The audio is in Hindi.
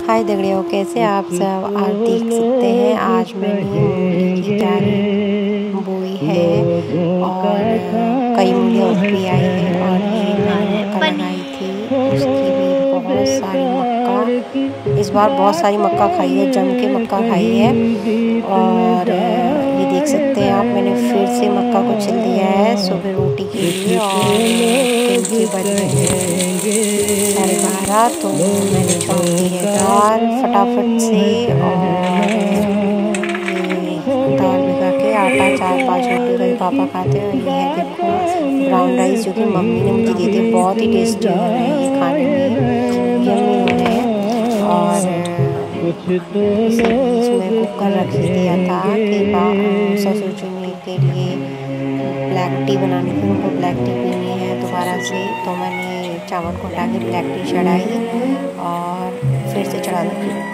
हाय दगड़ियों, कैसे आप सब आज देख सकते हैं। आज मैंने मूली की क्यारी बोई है और कई मूली और भी आई है और ये मैंने मक्का लगाई थी, उसकी भी बहुत सारी मक्का, इस बार बहुत सारी मक्का खाई है, जम के मक्का खाई है। और ये देख सकते हैं आप, मैंने फिर से मक्का को छिल दिया है सुबह रोटी के लिए और 3 बज रहे हैं 12:30, तो मैंने छौंक दी है दाल फटाफट से। और ये दाल भिगा के आटा 4-5 रोटी कभी पापा खाते हैं। और ये है देखो ब्राउन राइस, जो कि मम्मी ने मुझे दे दिए, बहुत ही टेस्टी हो रहे हैं ये खाने में, यम्मी हो रहे हैं। और इसी बीच में कुकर रख दिया था कि ससुर जी के लिए ब्लैक टी बनानी थी, उनको ब्लैक टी पीनी है दोबारा से, तो मैंने चावल को हटा के ब्लैक टी चढ़ाई और फिर से चढ़ा दूँगी।